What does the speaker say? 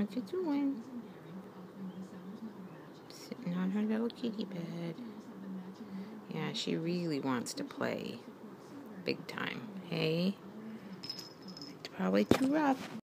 What you doing? Sitting on her little kitty bed. Yeah, she really wants to play. Big time. Hey? It's probably too rough.